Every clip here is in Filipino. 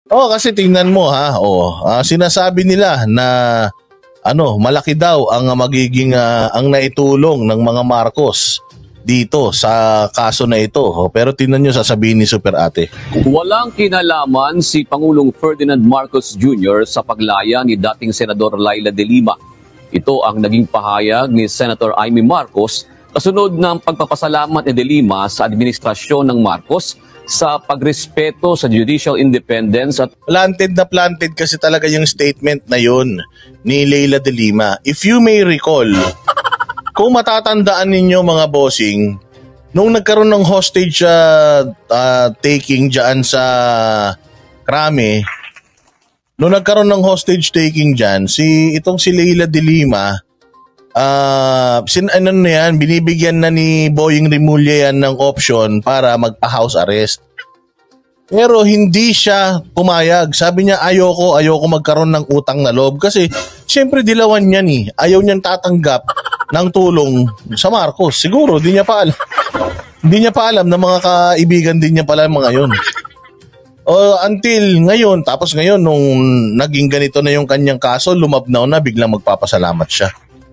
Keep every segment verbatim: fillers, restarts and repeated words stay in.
Oh, kasi tingnan mo ha. Oh, uh, sinasabi nila na ano, malaki daw ang magiging uh, ang naitulong ng mga Marcos dito sa kaso na ito. Oh, pero tingnan niyo sasabihin ni Super Ate. Walang kinalaman si Pangulong Ferdinand Marcos Junior sa paglaya ni dating Senador Laila de Lima. Ito ang naging pahayag ni Senator Amy Marcos kasunod ng pagpapasalamat ni de Lima sa administrasyon ng Marcos sa pagrespeto sa judicial independence at planted na planted kasi talaga yung statement na yun ni Leila de Lima. If you may recall, kung matatandaan ninyo mga bossing, nung nagkaroon ng hostage uh, uh, taking dyan sa Krame, nung nagkaroon ng hostage taking dyan, si, itong si Leila de Lima, uh, sin, ano na yan, binibigyan na ni Boying Rimulya yan ng option para magpa-house arrest. Pero hindi siya pumayag. Sabi niya, ayoko, ayoko magkaroon ng utang na loob. Kasi, siyempre dilawan niya ni. Ayaw niyang tatanggap ng tulong sa Marcos. Siguro, di niya pa alam. Hindi niya pa alam na mga kaibigan din niya pala mga yun. O, until ngayon, tapos ngayon, nung naging ganito na yung kanyang kaso, lumabnaw na, biglang magpapasalamat siya.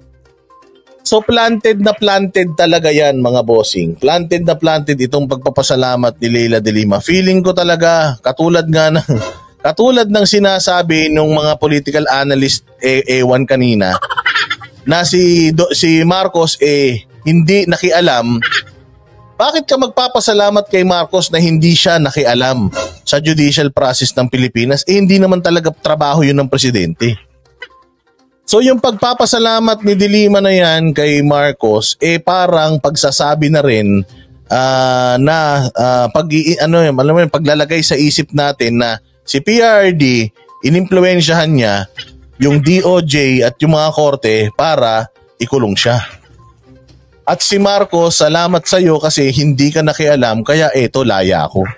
So planted na planted talaga yan mga bossing. Planted na planted itong pagpapasalamat ni Leila de Lima. Feeling ko talaga katulad nga ng katulad ng sinasabi ng mga political analyst eh, ewan kanina na si do, si Marcos eh hindi nakialam. Bakit ka magpapasalamat kay Marcos na hindi siya nakialam sa judicial process ng Pilipinas? Eh hindi naman talaga trabaho yun ng presidente. So yung pagpapasalamat ni de Lima na yan kay Marcos eh parang pagsasabi na rin uh, na uh, pag ano yun, alam mo yun, paglalagay sa isip natin na si P R D inimpluwensyahan niya yung D O J at yung mga korte para ikulong siya. At si Marcos, salamat sa iyo kasi hindi ka nakialam kaya eto laya ako.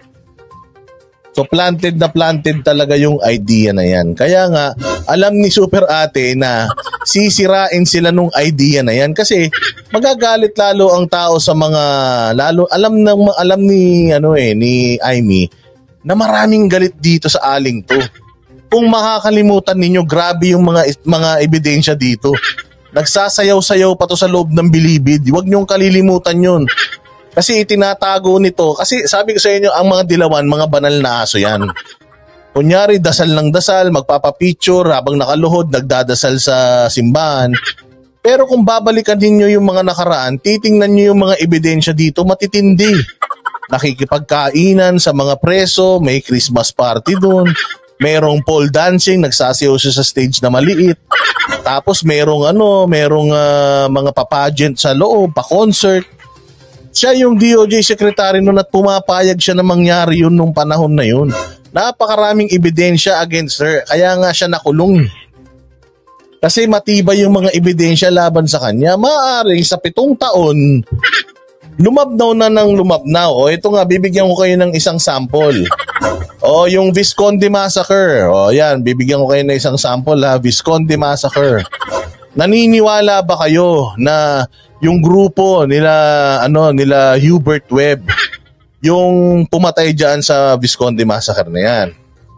So planted na planted talaga yung idea na yan. Kaya nga, alam ni Super Ate na sisirain sila nung idea na yan kasi magagalit lalo ang tao sa mga lalo alam ng alam ni ano eh ni Amy na maraming galit dito sa aling to. Kung makakalimutan ninyo, grabe yung mga mga ebidensya dito. Nagsasayaw-sayaw pa to sa loob ng bilibid. Huwag niyong kalilimutan yun. Kasi itinatago nito, kasi sabi ko sa inyo, ang mga dilawan, mga banal na aso yan. Kunyari, dasal ng dasal, magpapapicture, habang nakaluhod, nagdadasal sa simbahan. Pero kung babalikan ninyo yung mga nakaraan, titingnan nyo yung mga ebidensya dito, matitindi. Nakikipagkainan sa mga preso, may Christmas party doon, merong pole dancing, nagsasayaw siya sa stage na maliit. Tapos merong ano, merong uh, mga papageant sa loob, pa-concert. Siya yung D O J secretary noon at pumapayag siya na mangyari yun nung panahon na yun. Napakaraming ebidensya against her. Kaya nga siya nakulong. Kasi matibay yung mga ebidensya laban sa kanya. Maaaring sa pitong taon, lumabnaw na ng lumabnaw. O ito nga, bibigyan ko kayo ng isang sample. O yung Visconde Massacre. O yan, bibigyan ko kayo ng isang sample ha. Visconde Massacre. Naniniwala ba kayo na yung grupo nila ano nila Hubert Webb yung pumatay diyan sa Visconde Massacre na yan?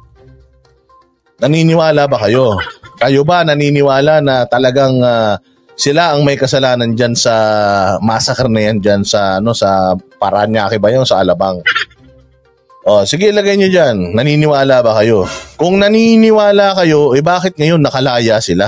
Naniniwala ba kayo? Kayo ba naniniwala na talagang uh, sila ang may kasalanan diyan sa massacre na yan diyan sa ano sa Parañaque ba yun, sa Alabang? Oh, sige, ilagay niyo diyan. Naniniwala ba kayo? Kung naniniwala kayo, eh bakit ngayon nakalaya sila?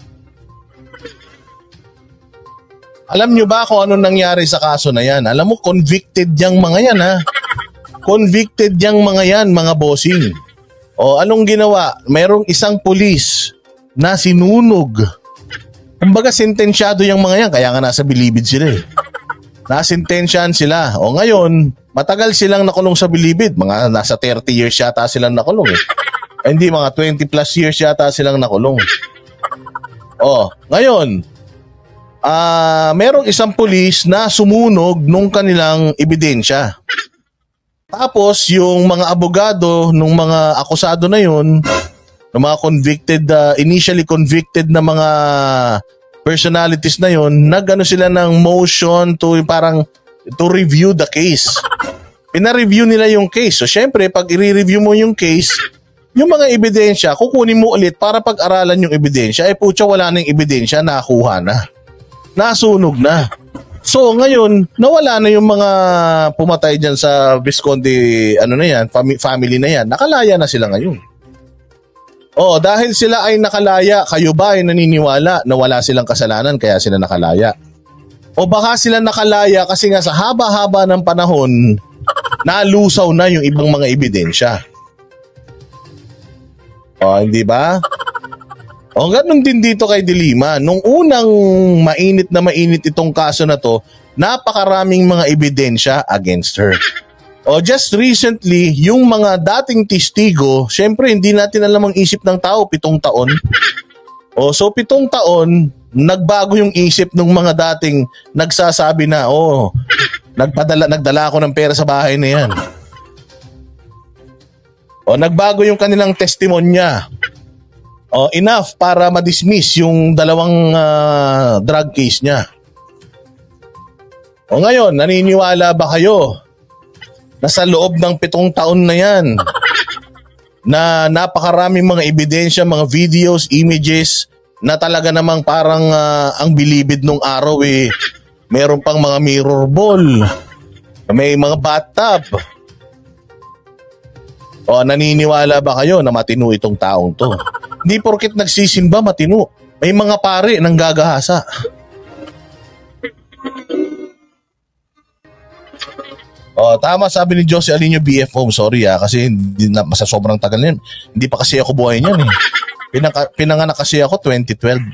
Alam nyo ba kung ano nangyari sa kaso na yan? Alam mo, convicted yang mga yan ha. Convicted yang mga yan, mga bossing. O anong ginawa? Merong isang pulis na sinunog. Kumbaga sentensyado yung mga yan, kaya nga nasa bilibid sila eh. Nasintensyahan sila. O ngayon, matagal silang nakulong sa bilibid. Mga nasa thirty years yata silang nakulong eh. Eh hindi, mga twenty plus years yata silang nakulong. O, ngayon, Ah, uh, merong isang pulis na sumunog nung kanilang ebidensya. Tapos yung mga abogado nung mga akusado na yun, ng mga convicted, uh, initially convicted na mga personalities na yun, nag-ano sila ng motion to parang to review the case. Pina-review nila yung case. So syempre, pag i-review mo yung case, yung mga ebidensya, kukunin mo ulit para pag-aralan yung ebidensya. Eh putya, wala nang ebidensya, nakuha na. Nasunog na. So ngayon, nawala na yung mga pumatay dyan sa Visconde, ano na yan, fami- family na yan. Nakalaya na sila ngayon. Oh, dahil sila ay nakalaya, kayo ba ay naniniwala na wala silang kasalanan kaya sila nakalaya? O baka sila nakalaya kasi nga sa haba-haba ng panahon, nalusaw na yung ibang mga ebidensya. O, hindi ba? O, ganun din dito kay De Lima. Nung unang mainit na mainit itong kaso na to, napakaraming mga ebidensya against her. O, just recently, yung mga dating testigo, syempre hindi natin alam ang isip ng tao, pitong taon. O, so pitong taon, nagbago yung isip ng mga dating nagsasabi na, oh, nagpadala, nagdala ako ng pera sa bahay na yan. O, nagbago yung kanilang testimonya. O, enough para ma-dismiss yung dalawang uh, drug case niya. O ngayon, naniniwala ba kayo na sa loob ng pitong taon na yan, na napakaraming mga ebidensya, mga videos, images, na talaga namang parang uh, ang bilibid nung araw eh, meron pang mga mirror ball, may mga bathtub. O naniniwala ba kayo na matino itong taong to? Hindi porket nagsisimba matino. May mga pare nang gagahasa. O tama sabi ni Jose Alinio B F O. Sorry ah, kasi hindi na, sa sobrang tagal na yun. Hindi pa kasi ako buhay niyan eh. Pinaka, pinanganak kasi ako twenty twelve.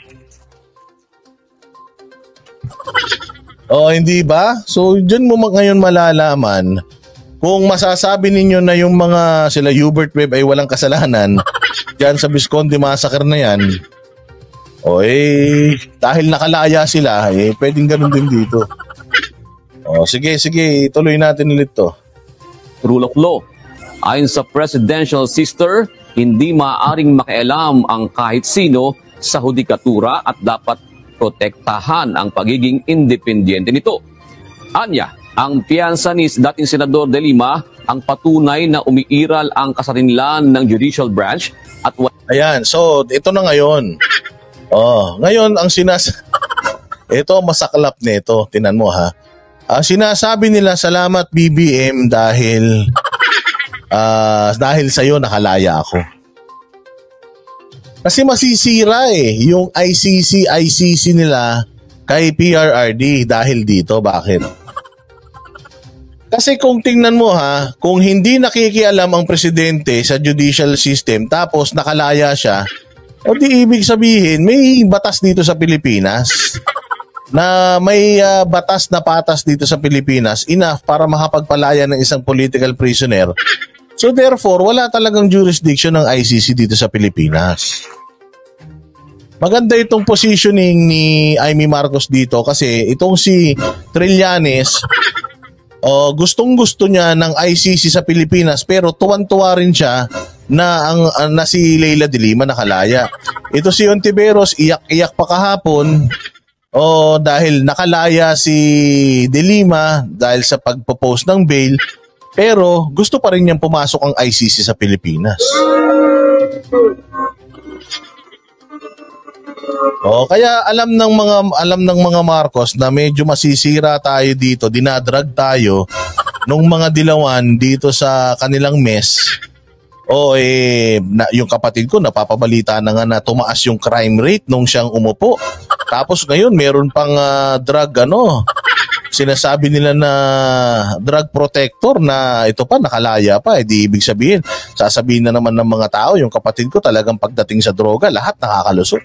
O hindi ba? So dyan mo ngayon malalaman kung masasabi ninyo na yung mga sila Hubert Webb ay walang kasalanan dyan sa Visconde Massacre na yan, o eh, dahil nakalaya sila, eh, pwedeng ganun din dito. O sige, sige, tuloy natin ulit to. Rule of law. Ayon sa presidential sister, hindi maaaring makialam ang kahit sino sa hudikatura at dapat protektahan ang pagiging independyente nito. Anya, ang piyansa ni dating Senador De Lima ang patunay na umiiral ang kasarinlan ng judicial branch at ayan, so ito na ngayon. Oh, ngayon ang sinas ito masaklap nito, tinan mo ha. Ang sinasabi nila, salamat B B M dahil uh, dahil sa iyo nakalaya ako. Kasi masisira eh yung I C C I C C nila kay P R R D dahil dito. Bakit? Kasi kung tingnan mo ha, kung hindi nakikialam ang presidente sa judicial system tapos nakalaya siya, o di ibig sabihin may batas dito sa Pilipinas na may uh, batas na patas dito sa Pilipinas enough para makapagpalaya ng isang political prisoner. So therefore, wala talagang jurisdiction ng I C C dito sa Pilipinas. Maganda itong positioning ni Amy Marcos dito kasi itong si Trillanes, oh, gustong-gusto niya ng I C C sa Pilipinas pero tuwan-tuwa rin siya na ang uh, na si Leila De Lima nakalaya. Ito si Ontiveros iyak-iyak pa kahapon oh, dahil nakalaya si De Lima dahil sa pagpo-post ng bail pero gusto pa rin niyang pumasok ang I C C sa Pilipinas. Oh, kaya alam ng mga alam ng mga Marcos na medyo masisira tayo dito, dinadrag tayo nung mga dilawan dito sa kanilang mess. O eh na, yung kapatid ko napapabalita na nga na tumaas yung crime rate nung siyang umupo. Tapos ngayon meron pang uh, drug ano, sinasabi nila na drug protector na ito pa nakalaya pa, eh di ibig sabihin sasabihin na naman ng mga tao yung kapatid ko talagang pagdating sa droga lahat nakakalusot.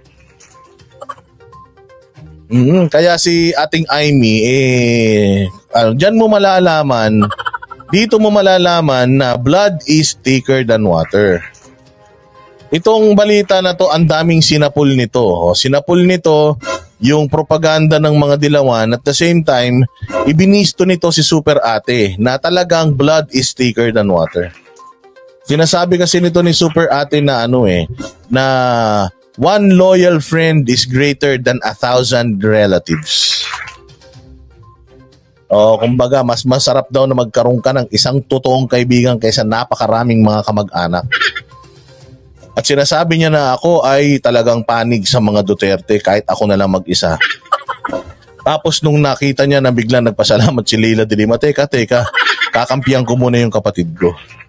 Mm-hmm. Kaya si ating Amy, eh, ano, dyan mo malalaman, dito mo malalaman na blood is thicker than water. Itong balita na to, ang daming sinapul nito. O, sinapul nito yung propaganda ng mga dilawan at the same time, ibinisto nito si Super Ate na talagang blood is thicker than water. Sinasabi kasi nito ni Super Ate na ano eh, na one loyal friend is greater than a thousand relatives. O, kumbaga, mas masarap daw na magkaroon ka ng isang totoong kaibigan kaysa napakaraming mga kamag-anak. At sinasabi niya na ako ay talagang panig sa mga Duterte kahit ako na lang mag-isa. Tapos nung nakita niya na biglang nagpasalamat si Leila de Lima, teka, teka, kakampihan ko muna yung kapatid ko.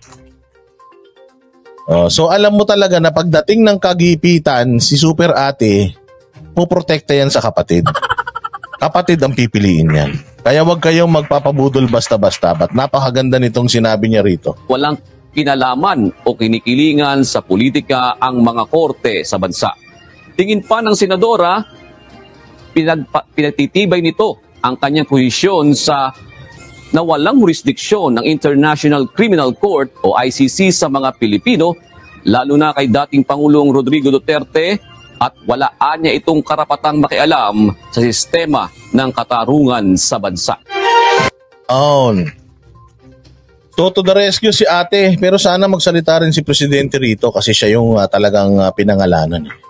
Oh, so alam mo talaga na pagdating ng kagipitan, si Super Ate, puprotekta yan sa kapatid. Kapatid ang pipiliin yan. Kaya wag kayong magpapabudol basta-basta. Ba't napakaganda nitong sinabi niya rito. Walang kinalaman o kinikilingan sa politika ang mga korte sa bansa. Tingin pa ng senadora, pinagpa, pinagtitibay nito ang kanyang posisyon sa na walang jurisdiksyon ng International Criminal Court o I C C sa mga Pilipino, lalo na kay dating Pangulong Rodrigo Duterte, at walaan niya itong karapatang makialam sa sistema ng katarungan sa bansa. On. So to the rescue si Ate, pero sana magsalita rin si Presidente rito kasi siya yung uh, talagang uh, pinangalanan.